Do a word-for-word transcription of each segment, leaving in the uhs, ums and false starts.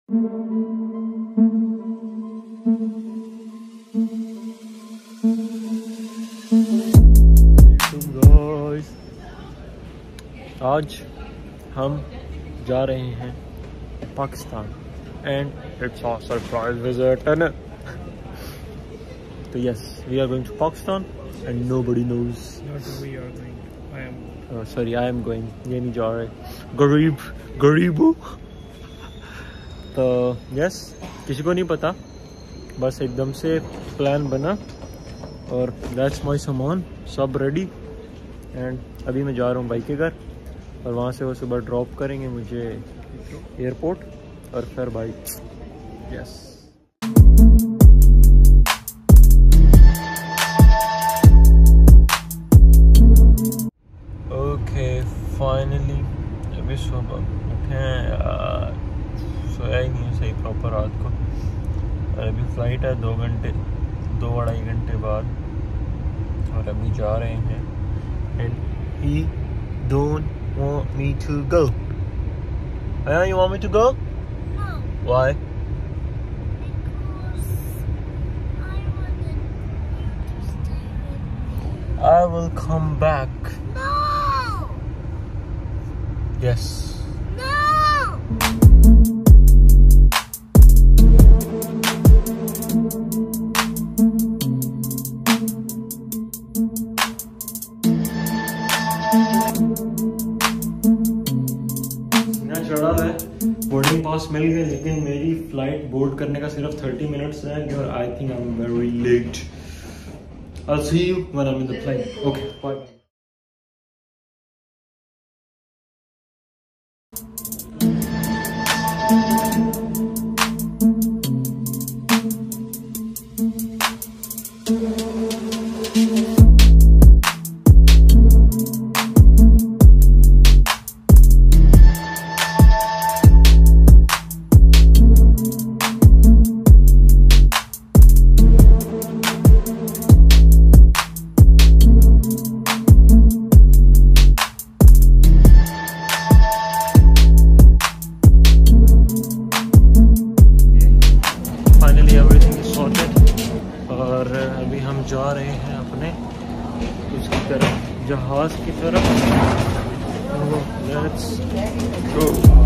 आज हम जा रहे हैं Pakistan and it's a surprise visit. तो yes, we are going to Pakistan and nobody knows. We are going, I am sorry I am going, ये नहीं जा रहे, गरीब गरीबू। तो यस, किसी को नहीं पता, बस एकदम से प्लान बना और दैट्स माय सामान सब रेडी। एंड अभी मैं जा रहा हूँ भाई के घर और वहाँ से वो सुबह ड्रॉप करेंगे मुझे एयरपोर्ट और फिर भाई यस। ओके फाइनली अभी सुबह उठे हैं यार, सोया ही नहीं है सही प्रॉपर रात को। और अभी फ्लाइट है दो घंटे दो अढ़ाई घंटे बाद और अभी जा रहे हैं। And he don't want me to go. Yeah, you want me to go? No. Why? Because I wanted you to stay with me. I will come back. No. Yes. No. चढ़ा है, बोर्डिंग पास मिल गए, लेकिन मेरी flight board करने का सिर्फ thirty minutes है और I think I am very late. I'll see you when I'm in the plane. Okay, bye. और अभी हम जा रहे हैं अपने उसकी तरफ, जहाज की तरफ। Let's go.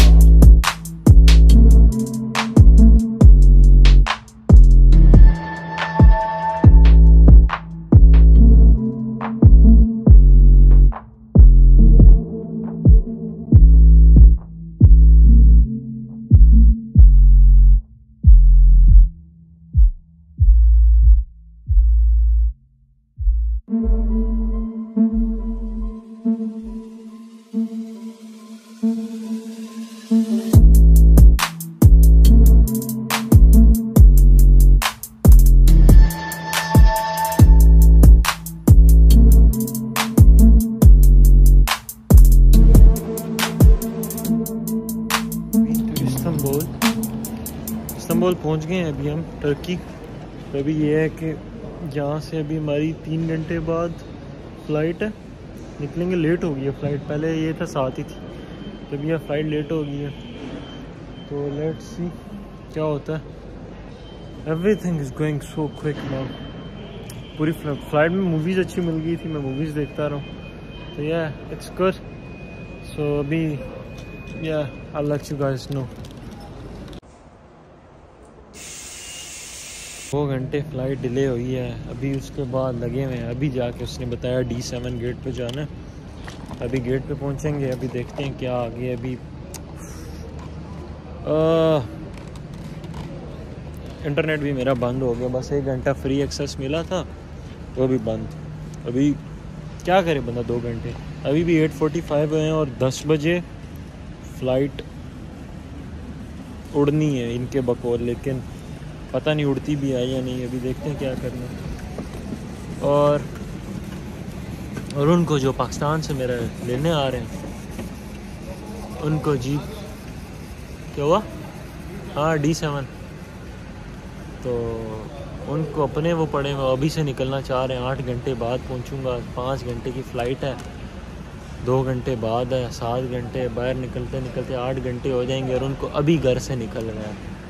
इस्तांबुल पहुंच गए हैं अभी हम टर्की। तो अभी ये है कि यहाँ से अभी हमारी तीन घंटे बाद फ़्लाइट है, निकलेंगे। लेट हो गई है फ़्लाइट, पहले ये था साथ ही थी, तो अभी यह फ़्लाइट लेट हो गई है। तो लेट्स सी क्या होता है। Everything is going so quick now. पूरी फ़्लाइट में मूवीज़ अच्छी मिल गई थी, मैं मूवीज़ देखता रहा हूँ। तो या इट्स गुड। सो अभी या I let you guys know. दो घंटे फ़्लाइट डिले हुई है, अभी उसके बाद लगे हुए हैं। अभी जाके उसने बताया डी सेवन गेट पे जाना है, अभी गेट पे पहुंचेंगे। अभी देखते हैं क्या आगे। अभी इंटरनेट भी मेरा बंद हो गया, बस एक घंटा फ्री एक्सेस मिला था वो भी बंद। अभी क्या करे बंदा दो घंटे। अभी भी एट फोर्टी फाइव हुए हैं और दस बजे फ़्लाइट उड़नी है इनके बकौल, लेकिन पता नहीं उड़ती भी है या नहीं। अभी देखते हैं क्या करना। और और उनको जो पाकिस्तान से मेरे लेने आ रहे हैं उनको जी क्या हुआ, हाँ डी सेवन, तो उनको अपने वो पड़े हुए अभी से निकलना चाह रहे हैं। आठ घंटे बाद पहुंचूंगा, पाँच घंटे की फ़्लाइट है, दो घंटे बाद है, सात घंटे बाहर निकलते निकलते आठ घंटे हो जाएंगे और उनको अभी घर से निकल रहा है।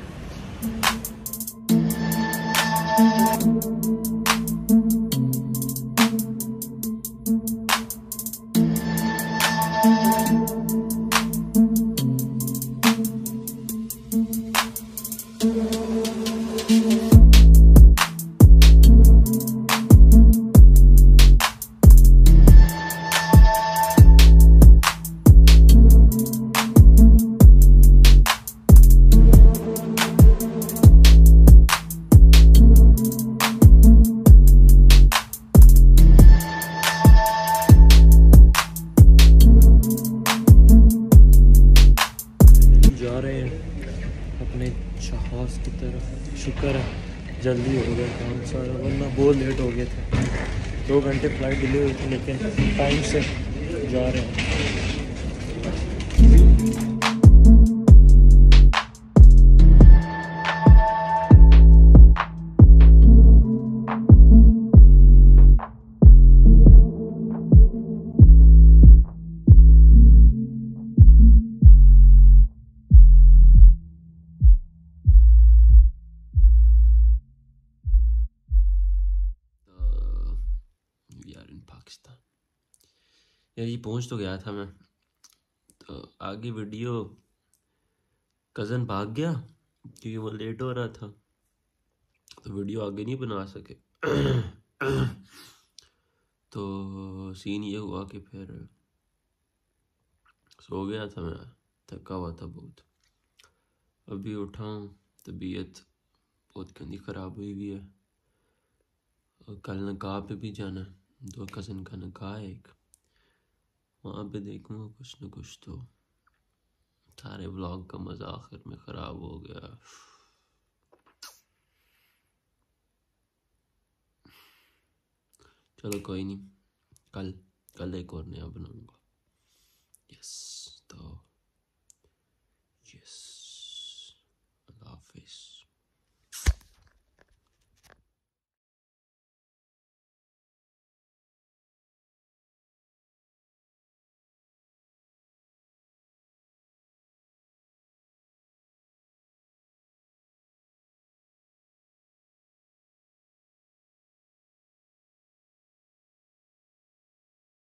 जा रहे हैं अपने जहाज़ की तरफ। शुक्र है जल्दी हो गया काम सारा, वरना बहुत लेट हो गए थे। दो घंटे फ्लाइट डिले हुई थी, लेकिन टाइम से जा रहे हैं। पाकिस्तान यार, ये पहुंच तो गया था मैं, तो आगे वीडियो कज़न भाग गया क्योंकि वो लेट हो रहा था, तो वीडियो आगे नहीं बना सके। तो सीन ये हुआ कि फिर सो गया था मैं, थका हुआ था बहुत। अभी उठा हूँ, तबीयत बहुत गंदी ख़राब हुई हुई है। और कल निकाह पे भी जाना है, दो कज़न का निकाह है एक, वहाँ पे देखूँगा कुछ न कुछ। तो सारे व्लॉग का मज़ा आखिर में ख़राब हो गया। चलो कोई नहीं, कल कल एक और नया बनाऊँगा। यस, तो यस, अल्लाह हाफिज़।